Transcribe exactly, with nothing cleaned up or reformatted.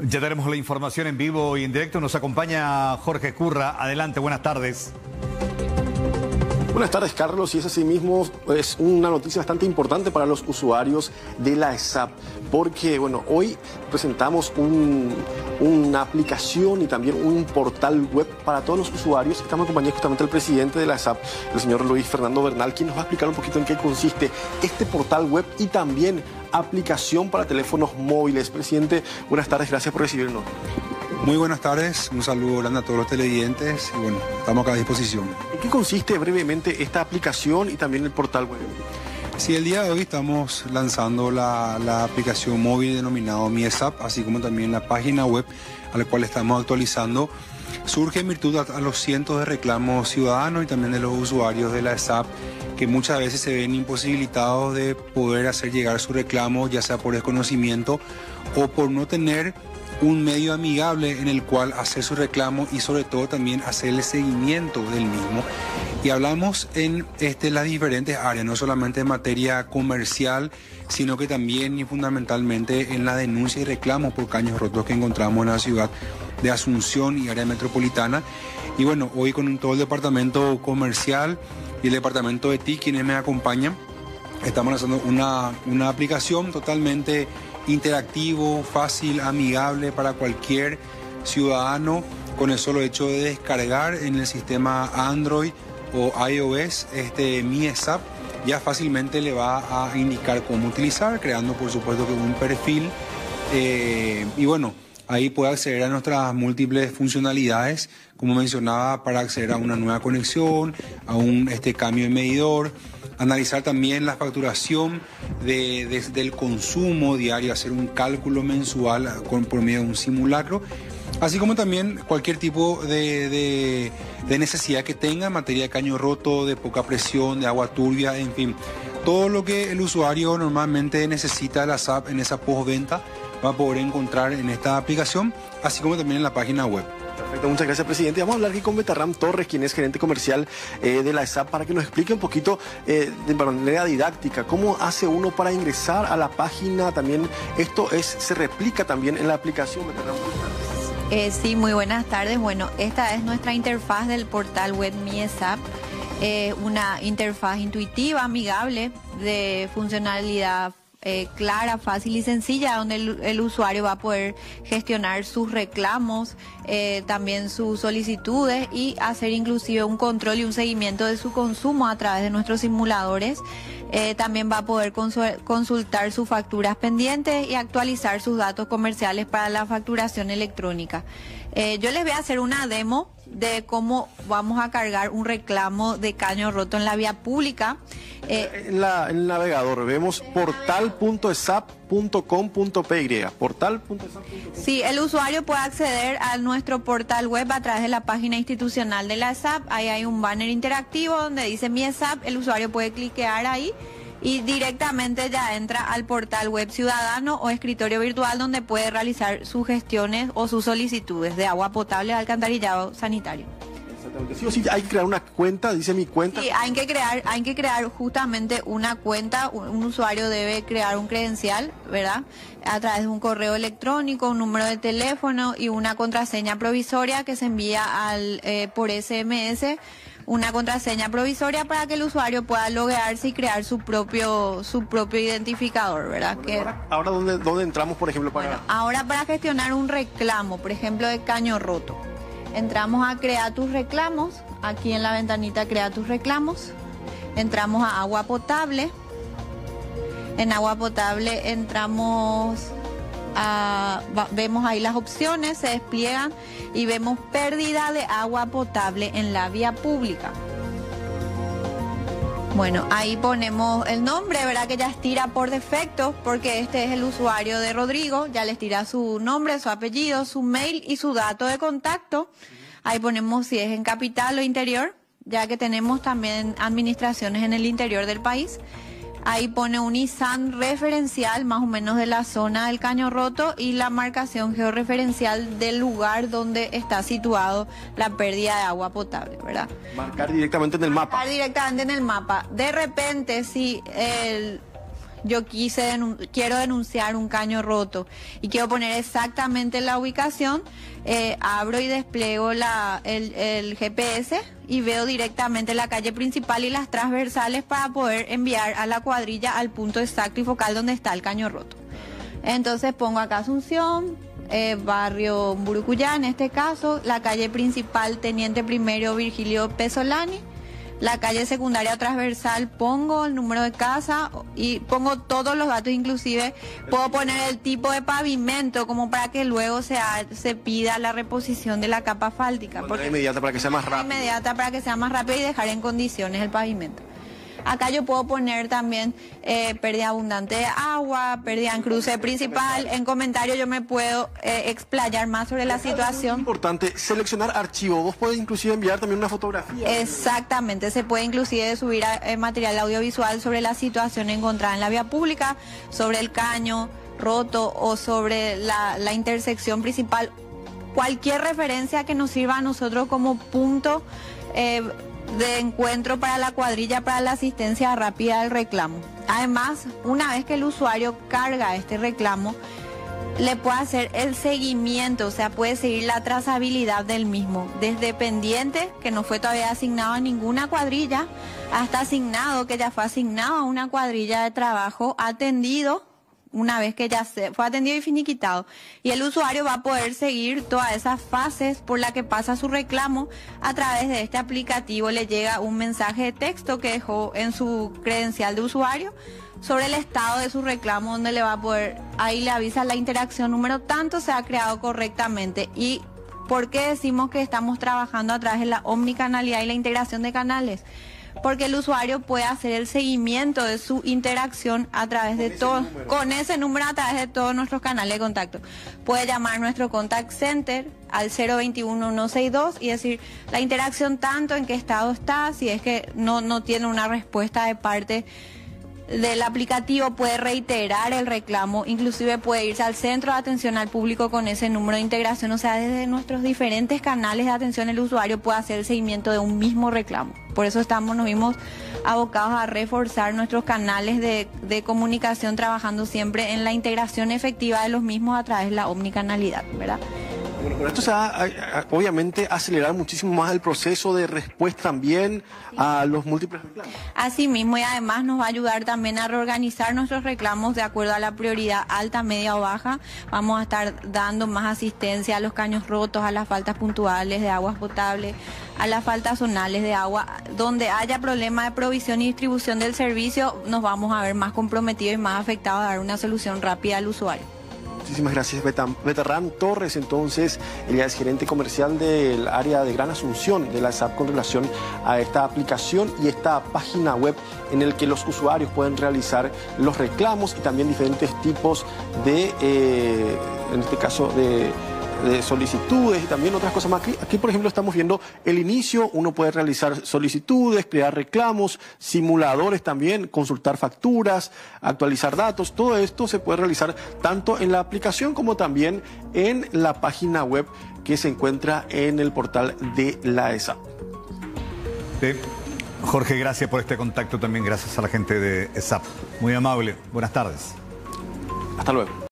Ya tenemos la información en vivo y en directo. Nos acompaña Jorge Curra. Adelante, buenas tardes. Buenas tardes, Carlos, y es así mismo, es una noticia bastante importante para los usuarios de la E S A P, porque, bueno, hoy presentamos un, una aplicación y también un portal web para todos los usuarios. Estamos acompañando justamente al presidente de la E S A P, el señor Luis Fernando Bernal, quien nos va a explicar un poquito en qué consiste este portal web y también aplicación para teléfonos móviles. Presidente, buenas tardes, gracias por recibirnos. Muy buenas tardes, un saludo grande a todos los televidentes y bueno, estamos acá a disposición. ¿En qué consiste brevemente esta aplicación y también el portal web? Sí, el día de hoy estamos lanzando la, la aplicación móvil denominado Mi E S A P, así como también la página web a la cual estamos actualizando. Surge en virtud a, a los cientos de reclamos ciudadanos y también de los usuarios de la E S A P que muchas veces se ven imposibilitados de poder hacer llegar su reclamo, ya sea por desconocimiento o por no tener un medio amigable en el cual hacer su reclamo y sobre todo también hacer el seguimiento del mismo. Y hablamos en este, las diferentes áreas, no solamente en materia comercial, sino que también y fundamentalmente en la denuncia y reclamos por caños rotos que encontramos en la ciudad de Asunción y área metropolitana. Y bueno, hoy con todo el departamento comercial y el departamento de T I, quienes me acompañan, estamos lanzando una, una aplicación totalmente interactivo, fácil, amigable para cualquier ciudadano, con el solo hecho de descargar en el sistema Android o iOS este Mi E S A P, ya fácilmente le va a indicar cómo utilizar, creando por supuesto que un perfil eh, y bueno, ahí puede acceder a nuestras múltiples funcionalidades, como mencionaba, para acceder a una nueva conexión, a un este cambio de medidor, analizar también la facturación de, de, del consumo diario, hacer un cálculo mensual con, por medio de un simulacro, así como también cualquier tipo de, de, de necesidad que tenga en materia de caño roto, de poca presión, de agua turbia, en fin. Todo lo que el usuario normalmente necesita de la S A P en esa postventa va a poder encontrar en esta aplicación, así como también en la página web. Perfecto, muchas gracias, presidente. Vamos a hablar aquí con Betarram Torres, quien es gerente comercial eh, de la E S A P, para que nos explique un poquito eh, de manera didáctica cómo hace uno para ingresar a la página. También esto es se replica también en la aplicación. Betarram, buenas tardes. Eh, sí, muy buenas tardes. Bueno, esta es nuestra interfaz del portal web Mi E S A P. Eh, una interfaz intuitiva, amigable, de funcionalidad Eh, clara, fácil y sencilla, donde el, el usuario va a poder gestionar sus reclamos, eh, también sus solicitudes y hacer inclusive un control y un seguimiento de su consumo a través de nuestros simuladores. Eh, también va a poder consultar sus facturas pendientes y actualizar sus datos comerciales para la facturación electrónica. Eh, yo les voy a hacer una demo de cómo vamos a cargar un reclamo de caño roto en la vía pública. Eh, en, la, en el navegador vemos portal punto e s a p punto com punto p y. portal punto e s a p punto com. Sí, el usuario puede acceder a nuestro portal web a través de la página institucional de la E S A P. Ahí hay un banner interactivo donde dice Mi E S A P. El usuario puede cliquear ahí y directamente ya entra al portal web ciudadano o escritorio virtual, donde puede realizar sus gestiones o sus solicitudes de agua potable, alcantarillado sanitario. Exactamente. Sí o sí hay que crear una cuenta, dice mi cuenta. Sí, hay que crear, hay que crear justamente una cuenta. Un, un usuario debe crear un credencial, ¿verdad? A través de un correo electrónico, un número de teléfono y una contraseña provisoria que se envía al eh, por S M S. Una contraseña provisoria para que el usuario pueda loguearse y crear su propio su propio identificador, ¿verdad? Bueno, que, ahora, ahora ¿dónde, ¿dónde entramos, por ejemplo, para...? Bueno, ahora para gestionar un reclamo, por ejemplo, de caño roto. Entramos a crear tus reclamos, aquí en la ventanita crea tus reclamos. Entramos a agua potable. En agua potable entramos a, va, vemos ahí las opciones, se despliegan y vemos pérdida de agua potable en la vía pública. Bueno, ahí ponemos el nombre, ¿verdad? Que ya estira por defecto, porque este es el usuario de Rodrigo, ya les tira su nombre, su apellido, su mail y su dato de contacto. Ahí ponemos si es en capital o interior, ya que tenemos también administraciones en el interior del país. Ahí pone un I S A N referencial más o menos de la zona del caño roto y la marcación georreferencial del lugar donde está situado la pérdida de agua potable, ¿verdad? Marcar directamente en el mapa. Marcar directamente en el mapa. De repente, si el yo quise denun- quiero denunciar un caño roto y quiero poner exactamente la ubicación, eh, abro y despliego la, el, el G P S y veo directamente la calle principal y las transversales para poder enviar a la cuadrilla al punto exacto y focal donde está el caño roto. Entonces pongo acá Asunción, eh, barrio Burucuyá, en este caso, la calle principal Teniente Primero Virgilio Pesolani, la calle secundaria transversal, pongo el número de casa y pongo todos los datos, inclusive puedo poner el tipo de pavimento como para que luego se, ha- se pida la reposición de la capa fáltica. De manera inmediata para que sea más rápido. Inmediata para que sea más rápido y dejar en condiciones el pavimento. Acá yo puedo poner también eh, pérdida abundante de agua, pérdida en cruce principal. En comentario yo me puedo eh, explayar más sobre la Es situación. importante seleccionar archivo. Vos podés inclusive enviar también una fotografía. Exactamente, se puede inclusive subir a- eh, material audiovisual sobre la situación encontrada en la vía pública, sobre el caño roto o sobre la, la intersección principal. Cualquier referencia que nos sirva a nosotros como punto eh, de encuentro para la cuadrilla para la asistencia rápida del reclamo. Además, una vez que el usuario carga este reclamo, le puede hacer el seguimiento, o sea, puede seguir la trazabilidad del mismo, desde pendiente, que no fue todavía asignado a ninguna cuadrilla, hasta asignado, que ya fue asignado a una cuadrilla de trabajo, atendido, una vez que ya se fue atendido y finiquitado. Y el usuario va a poder seguir todas esas fases por las que pasa su reclamo a través de este aplicativo. Le llega un mensaje de texto que dejó en su credencial de usuario sobre el estado de su reclamo, donde le va a poder, ahí le avisa la interacción número tanto se ha creado correctamente. ¿Y por qué decimos que estamos trabajando a través de la omnicanalidad y la integración de canales? Porque el usuario puede hacer el seguimiento de su interacción a través de todo, con ese número a través de todos nuestros canales de contacto. Puede llamar nuestro contact center al cero veintiuno, ciento sesenta y dos y decir la interacción tanto, en qué estado está, si es que no, no tiene una respuesta de parte del aplicativo, puede reiterar el reclamo, inclusive puede irse al centro de atención al público con ese número de integración, o sea, desde nuestros diferentes canales de atención el usuario puede hacer el seguimiento de un mismo reclamo. Por eso estamos, nos vimos abocados a reforzar nuestros canales de, de comunicación, trabajando siempre en la integración efectiva de los mismos a través de la omnicanalidad, ¿verdad? Bueno, con esto se va a, a- obviamente a acelerar muchísimo más el proceso de respuesta también a los múltiples reclamos. Asimismo, y además nos va a ayudar también a reorganizar nuestros reclamos de acuerdo a la prioridad alta, media o baja. Vamos a estar dando más asistencia a los caños rotos, a las faltas puntuales de aguas potables, a las faltas zonales de agua. Donde haya problema de provisión y distribución del servicio, nos vamos a ver más comprometidos y más afectados a dar una solución rápida al usuario. Muchísimas gracias, Betam- Betarrán Torres. Entonces, ella es gerente comercial del área de Gran Asunción de la S A P con relación a esta aplicación y esta página web en el que los usuarios pueden realizar los reclamos y también diferentes tipos de, eh, en este caso, de, de solicitudes y también otras cosas más. Aquí, aquí, por ejemplo, estamos viendo el inicio. Uno puede realizar solicitudes, crear reclamos, simuladores también, consultar facturas, actualizar datos. Todo esto se puede realizar tanto en la aplicación como también en la página web que se encuentra en el portal de la S A P. Sí. Jorge, gracias por este contacto también, gracias a la gente de S A P. Muy amable, buenas tardes. Hasta luego.